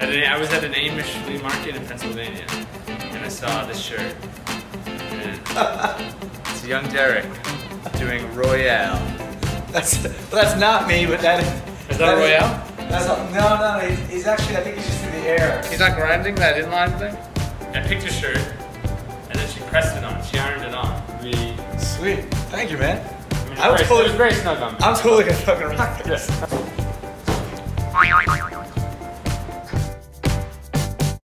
I was at an Amish flea market in Pennsylvania, and I saw this shirt. And it's young Derek doing Royale. That's not me, but that is that Royale? No, he's actually, I think he's just in the air. He's not grinding that inline thing? I picked a shirt, and then she pressed it on. She ironed it on. Sweet. Thank you, man. It was very snug on me. I'm totally gonna fucking rock this. Yeah.